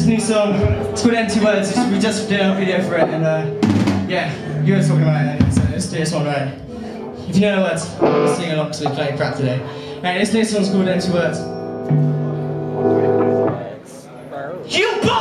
this new song. It's called Empty Words. We just did a video for it, and yeah, you were talking about it, so let's do this one right. If you know the words, we'll sing along to play crap today. Right, this new song's called Empty Words. You